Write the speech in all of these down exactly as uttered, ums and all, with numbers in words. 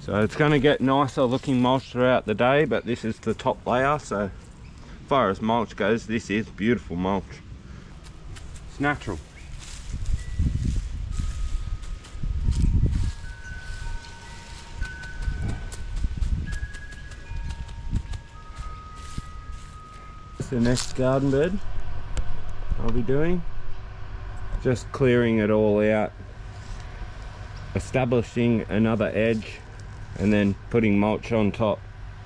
So it's going to get nicer looking mulch throughout the day, but this is the top layer, so as far as mulch goes, this is beautiful mulch. It's natural. The next garden bed I'll be doing, just clearing it all out, establishing another edge, and then putting mulch on top.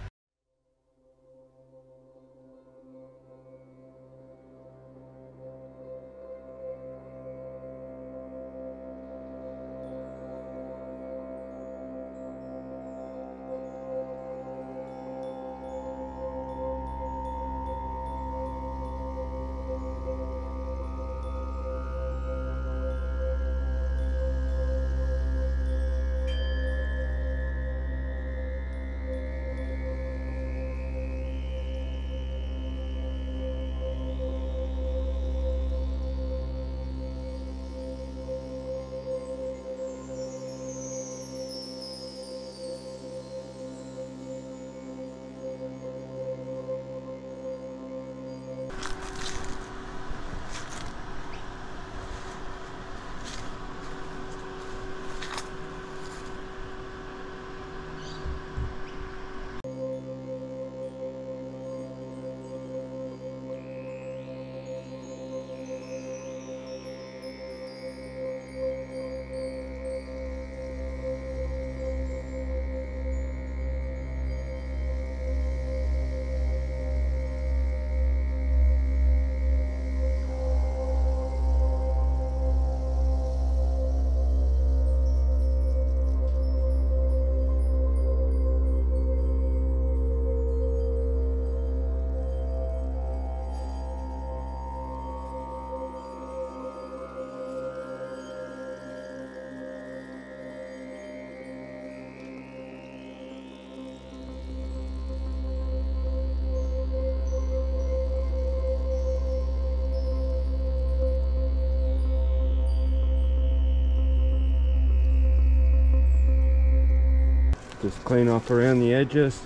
Just clean off around the edges.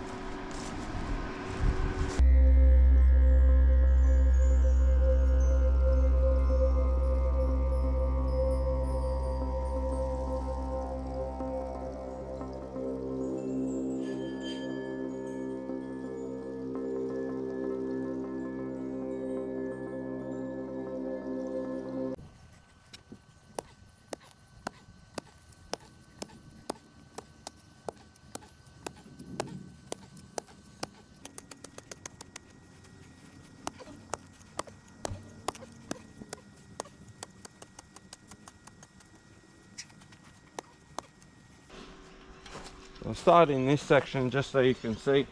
I'll start in this section just so you can see.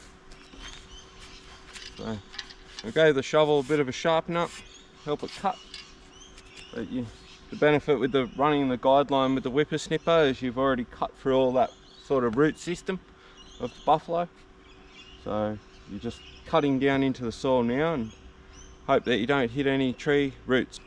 So I gave the shovel a bit of a sharpen up, help it cut. But you, the benefit with the running the guideline with the whipper snipper is you've already cut through all that sort of root system of the buffalo. So you're just cutting down into the soil now and hope that you don't hit any tree roots.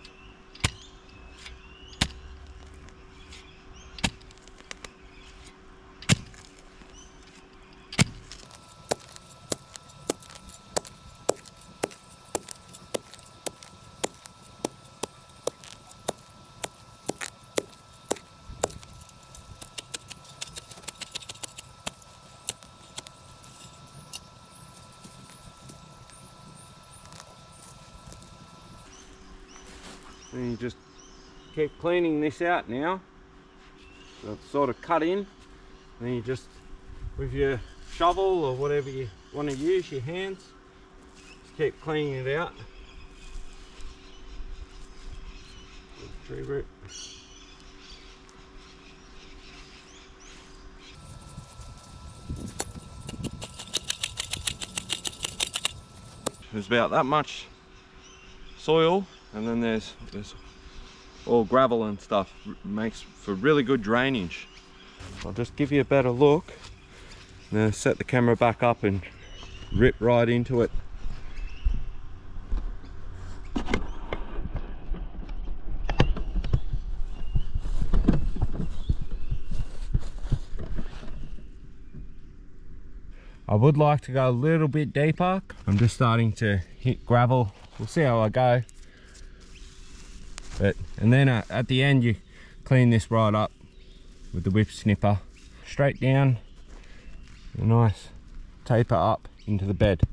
And you just keep cleaning this out now. So it's sort of cut in. Then you just, with your shovel or whatever you want to use, your hands, just keep cleaning it out. Tree root. There's about that much soil, and then there's, there's all gravel and stuff. Makes for really good drainage. I'll just give you a better look. Now set the camera back up and rip right into it. would like to go a little bit deeper. I'm just starting to hit gravel. We'll see how I go. But and then uh, at the end you clean this right up with the whip snipper. Straight down, a nice taper up into the bed.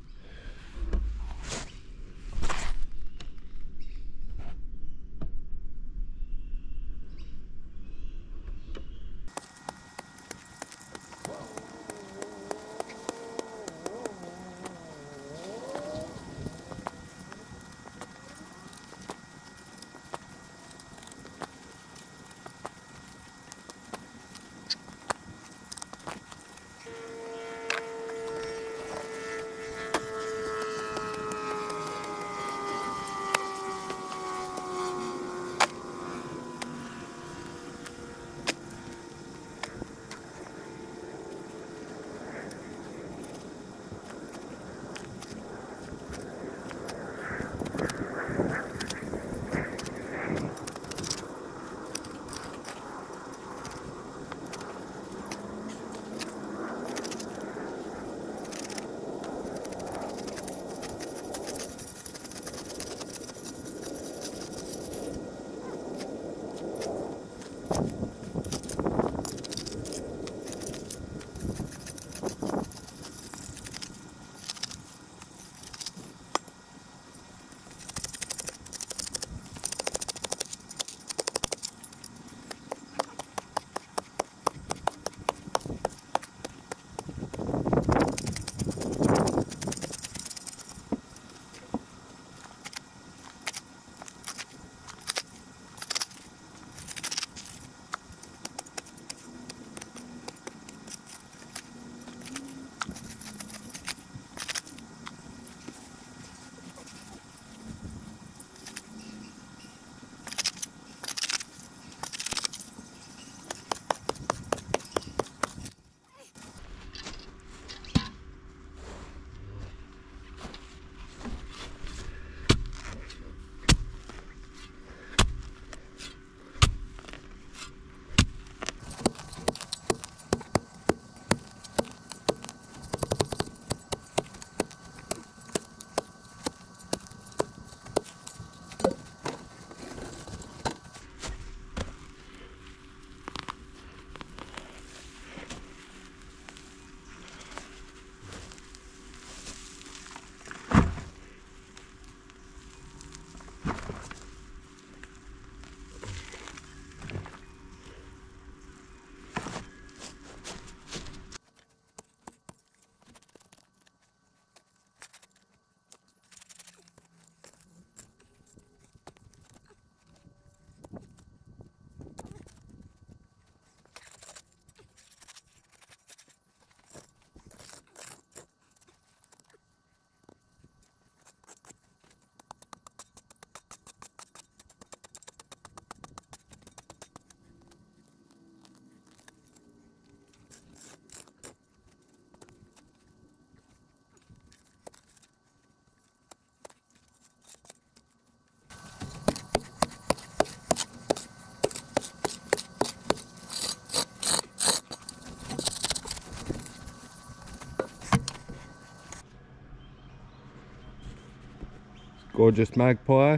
Gorgeous magpie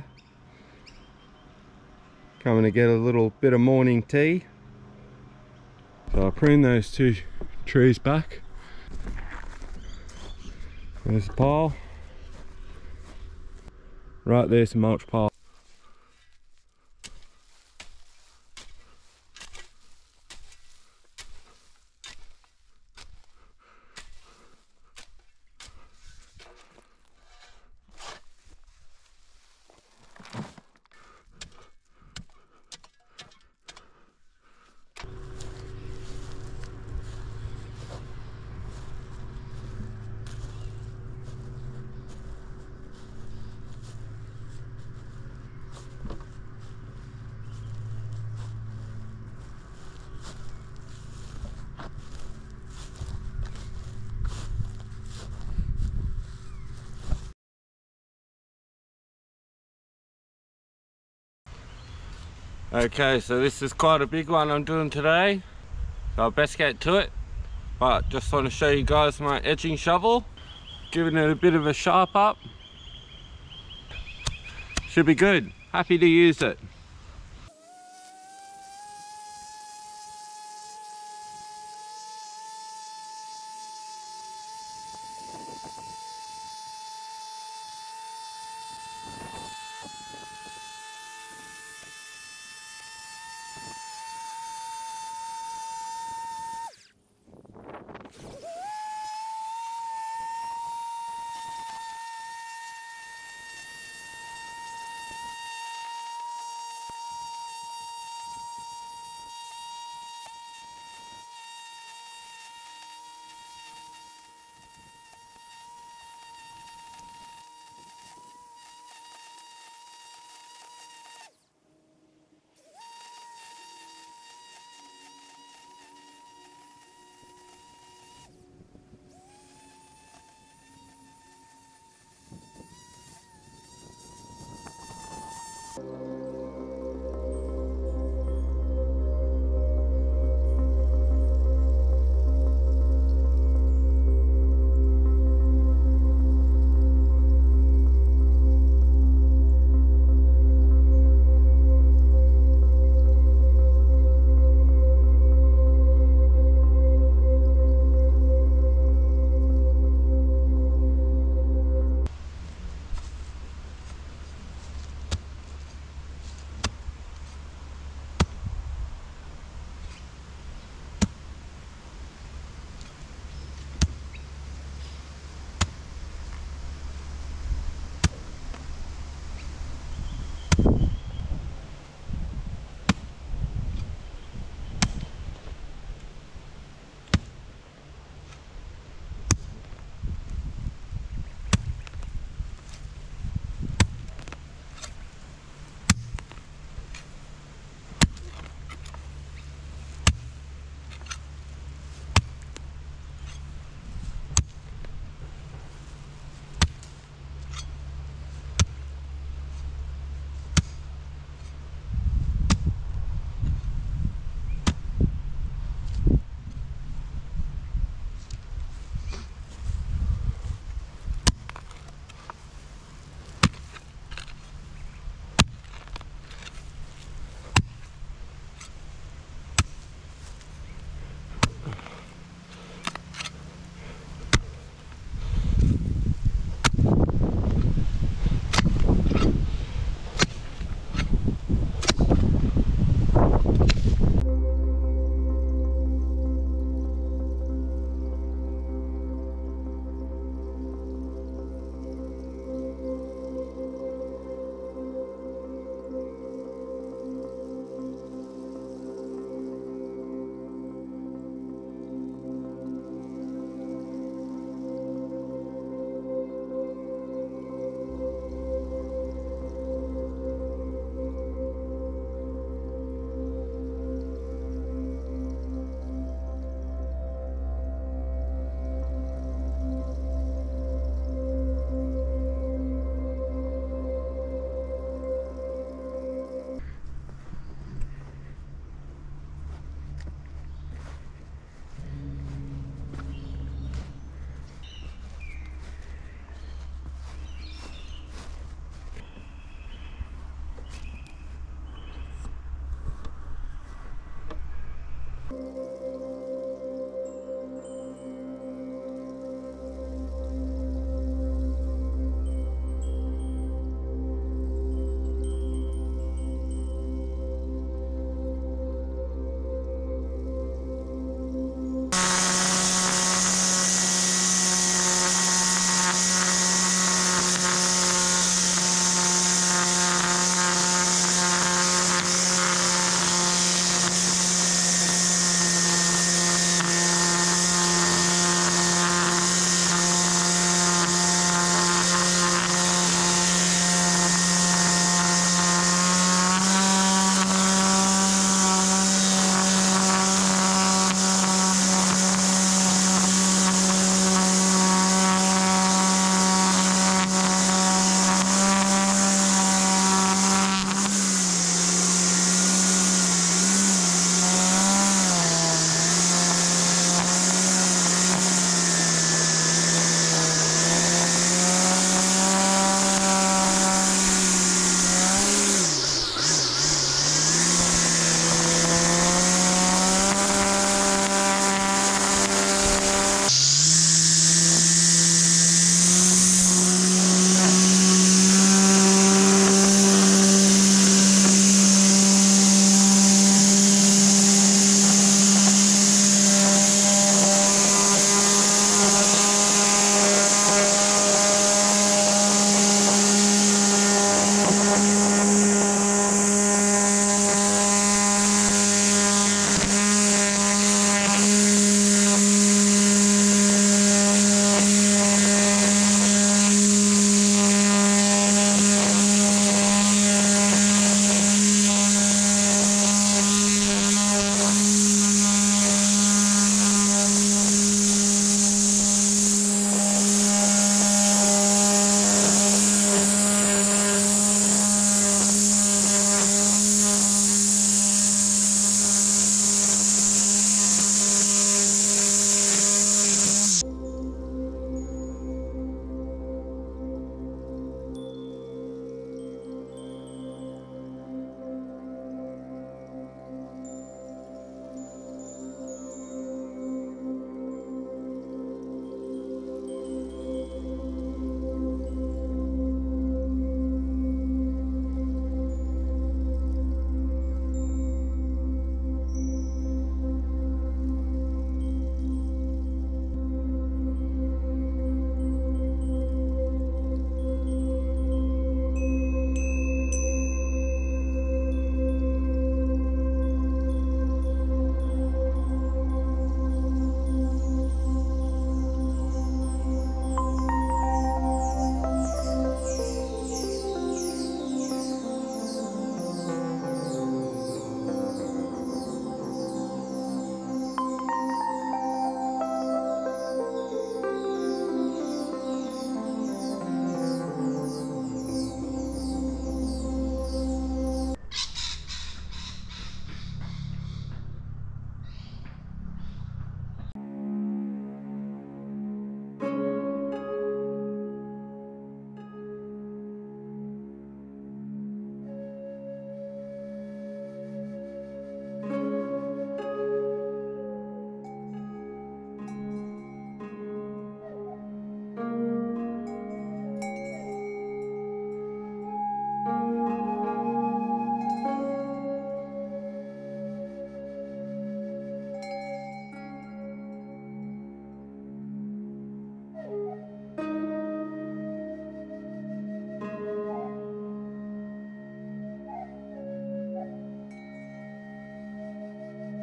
coming to get a little bit of morning tea. So I prune those two trees back. There's a pile. Right there's a mulch pile. Okay, so this is quite a big one I'm doing today, so I'll best get to it. But just want to show you guys my edging shovel, giving it a bit of a sharp up. Should be good. Happy to use it.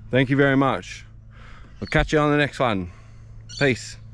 Thank you very much. We'll catch you on the next one. Peace.